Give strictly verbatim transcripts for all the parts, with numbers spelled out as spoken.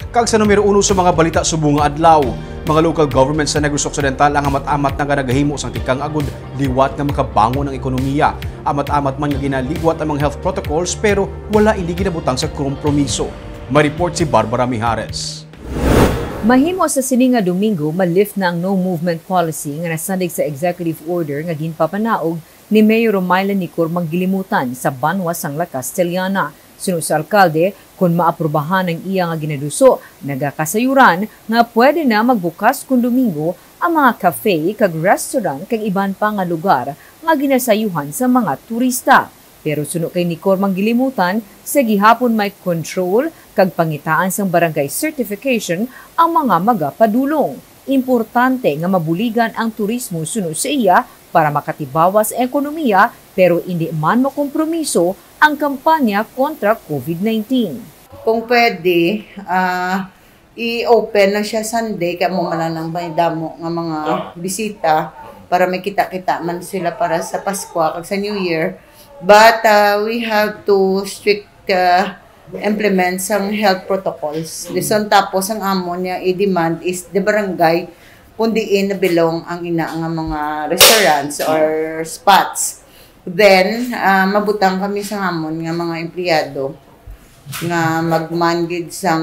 Kag sa numero uno sa mga balita subong nga adlaw, mga local governments sa Negros Occidental ang amat-amat nga nagahimo sang tikang agud liwat nga makabangon ang ekonomiya. Amat-amat man nga ginaligwat ang mga health protocols pero wala ini ginabutang sa kompromiso. May-report si Barbara Mijares. Mahimo sa sini nga Domingo ma-lift na ang no movement policy nga nasandig sa executive order nga ginpapanaog ni Mayor Romaila Nicor Manggilimutan sa Banwa Sangla Castellana. Sunod sa alkalde, kung maaprubahan ang iya nga ginaduso, nagakasayuran nga pwede na magbukas kung Domingo ang mga cafe, kag restaurant, kag iban pa nga lugar nga ginasayuhan sa mga turista. Pero sunod kay Nicor Manggilimutan, sa gihapon may control kag pangitaan sang barangay certification ang mga magapadulong. Importante nga mabuligan ang turismo sunod sa iya para makatibawas ang ekonomiya pero hindi man makompromiso ang kampanya kontra COVID nineteen. Kung pwede, uh, i-open na siya Sunday kaya mo malanang may damo nga mga bisita para may kita-kita man sila para sa Pasko kag sa New Year. But uh, we have to strict uh, implement some health protocols. Lison tapos ang amo niya i-demand is the barangay pundiin na bilong ang ina nga mga restaurants or spots. Then, uh, mabutang kami sa amon nga mga empleyado nga magmangid sang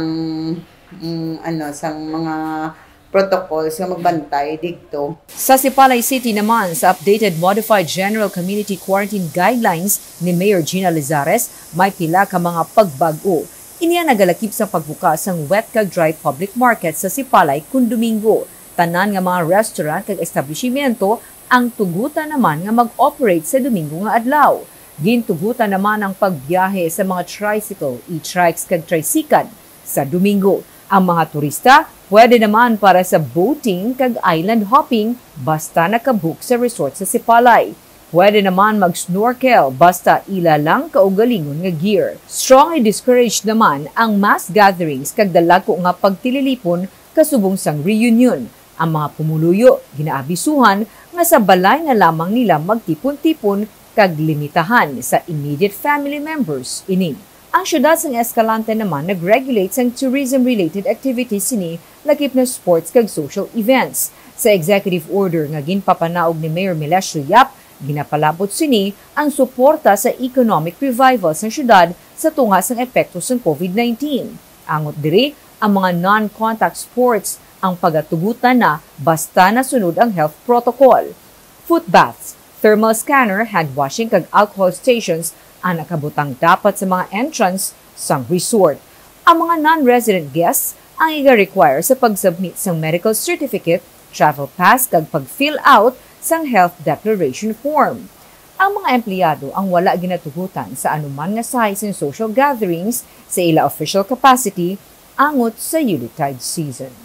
um, ano sang mga protocols nga magbantay dito. Sa Sipalay City naman, sa updated Modified General Community Quarantine Guidelines ni Mayor Gina Lizares, may pila ka mga pagbago. Iniya nagalakip sa pagbukas ng wet kag dry public market sa Sipalay kun Domingo. Tanan nga mga restaurant kag establishmento ang tugutan naman nga mag-operate sa Domingo nga adlaw. Gintugutan naman ang pagbiyahe sa mga tricycle, e-trikes kag tricycad sa Domingo. Ang mga turista pwede naman para sa boating kag island hopping basta nakabook sa resort sa Sipalay. Pwede naman mag-snorkel basta ila lang kaugalingon nga gear. Strongly discouraged naman ang mass gatherings kag dalago nga pagtililipon kasubong sang reunion. Ang mga pumuluyo ginaabisuhan nga sa balay na lamang nila magtipon-tipon kag limitahan sa immediate family members ini. Ang syudad sang Escalante naman nag-regulate sang tourism-related activities sini lakip na sports kag social events. Sa executive order nga ginpapanaog ni Mayor Melesio Yap, ginapalabot sini ang suporta sa economic revival sang syudad sa tunga sang epekto sang COVID nineteen. Angot diri ang mga non-contact sports ang pagatugutan na basta nasunod ang health protocol. Foot baths, thermal scanner, hand washing kag alcohol stations ang nakabutang dapat sa mga entrance sang resort. Ang mga non-resident guests ang iga-require sa pag-submit sang medical certificate, travel pass kag pag-fill out sang health declaration form. Ang mga empleyado ang wala ginatugutan sa anuman nga size ng social gatherings sa ila official capacity angot sa Yuletide season.